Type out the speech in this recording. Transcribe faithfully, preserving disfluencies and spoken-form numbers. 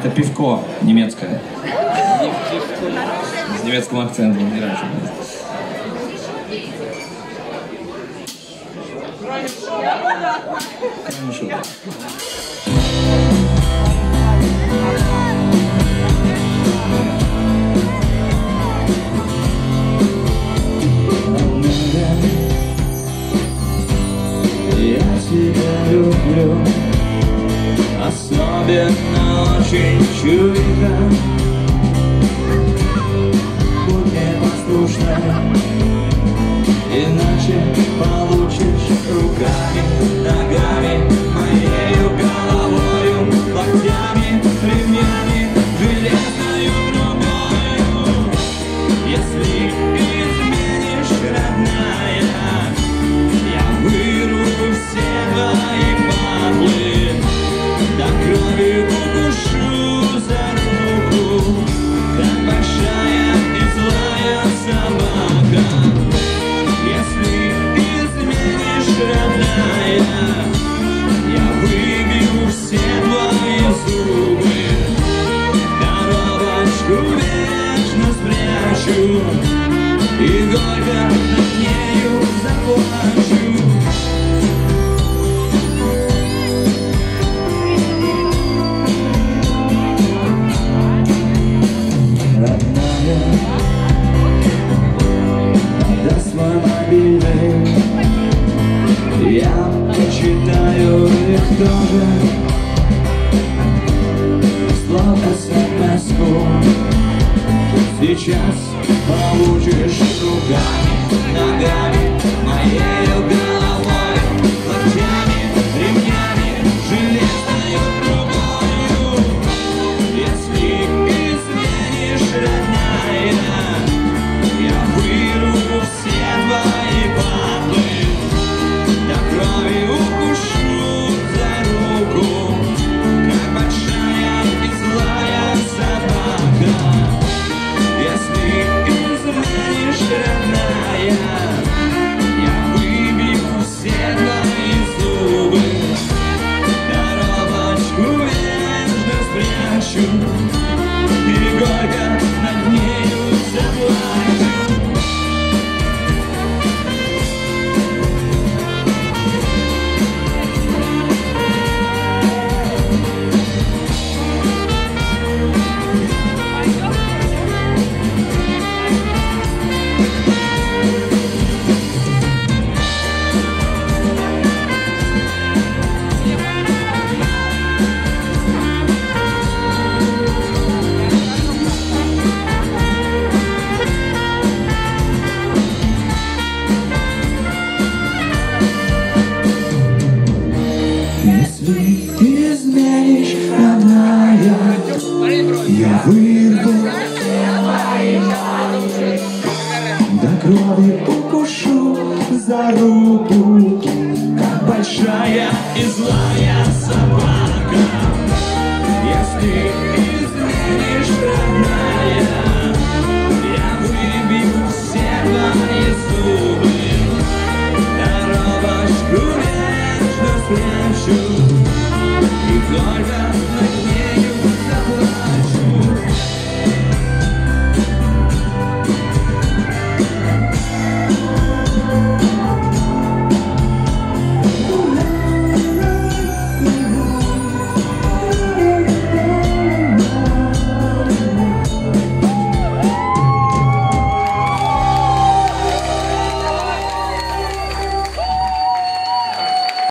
Это пивко немецкое. С немецким акцентом. Не раньше. Хорошо. Я тебя люблю, особенно очень чуйка. Будь непослушной, иначе получишь руками, ногами, моею головою, локтями, ремнями, железною трубою. Если изменишь, родная, я вырву все твои патлы, до крови укушу за руку, как большая и злая собака. Если изменишь, родная, я выбью все твои зубы, коробочку вечно спрячу и горько над нею заплачу. Родная, отдай свой мобильный, я почитаю их тоже. Слов смс-ку сейчас